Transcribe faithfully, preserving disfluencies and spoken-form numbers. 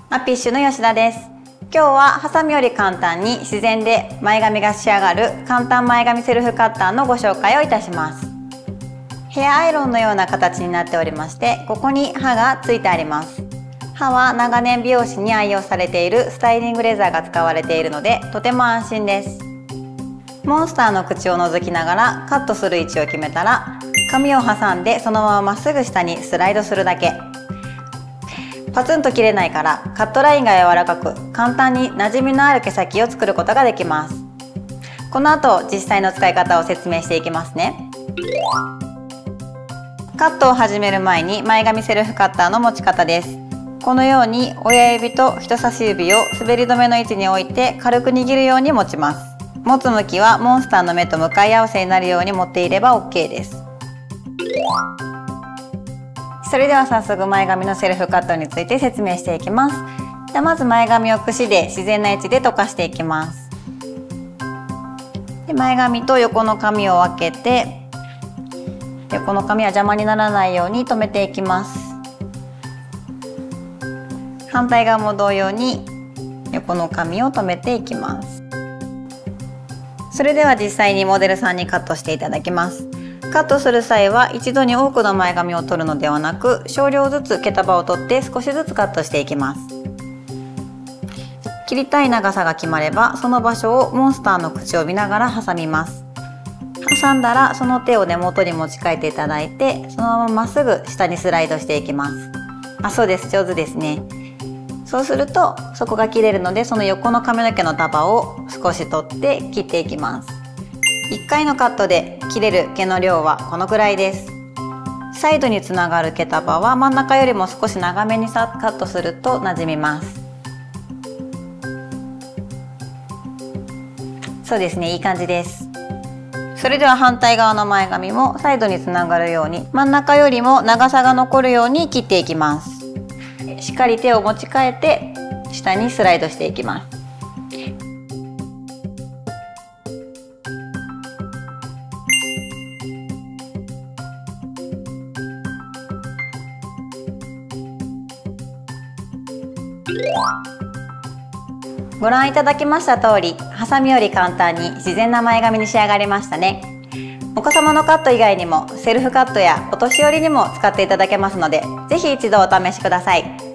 アピッシュの吉田です。今日はハサミより簡単に自然で前髪が仕上がる簡単前髪セルフカッターのご紹介をいたします。ヘアアイロンのような形になっておりまして、ここに刃がついてあります。刃は長年美容師に愛用されているスタイリングレザーが使われているのでとても安心です。モンスターの口を覗きながらカットする位置を決めたら、髪を挟んでそのまままっすぐ下にスライドするだけ。パツンと切れないからカットラインが柔らかく、簡単に馴染みのある毛先を作ることができます。この後実際の使い方を説明していきますね。カットを始める前に前髪セルフカッターの持ち方です。このように親指と人差し指を滑り止めの位置に置いて軽く握るように持ちます。持つ向きはモンスターの目と向かい合わせになるように持っていれば オーケー です。それでは早速前髪のセルフカットについて説明していきます。ではまず前髪を櫛で自然な位置で溶かしていきます。で前髪と横の髪を分けて、横の髪は邪魔にならないように留めていきます。反対側も同様に横の髪を留めていきます。それでは実際にモデルさんにカットしていただきます。カットする際は一度に多くの前髪を取るのではなく、少量ずつ毛束を取って少しずつカットしていきます。切りたい長さが決まれば、その場所をモンスターの口を見ながら挟みます。挟んだらその手を根元に持ち替えていただいて、そのまままっすぐ下にスライドしていきます。あ、そうです、上手ですね。そうするとそこが切れるので、その横の髪の毛の束を少し取って切っていきます。いっかいのカットで切れる毛の量はこのくらいです。サイドにつながる毛束は真ん中よりも少し長めにカットすると馴染みます。そうですね、いい感じです。それでは反対側の前髪もサイドにつながるように真ん中よりも長さが残るように切っていきます。しっかり手を持ち替えて下にスライドしていきます。ご覧いただきました通り、ハサミより簡単に自然な前髪に仕上がりましたね。お子様のカット以外にもセルフカットやお年寄りにも使っていただけますので、ぜひ一度お試しください。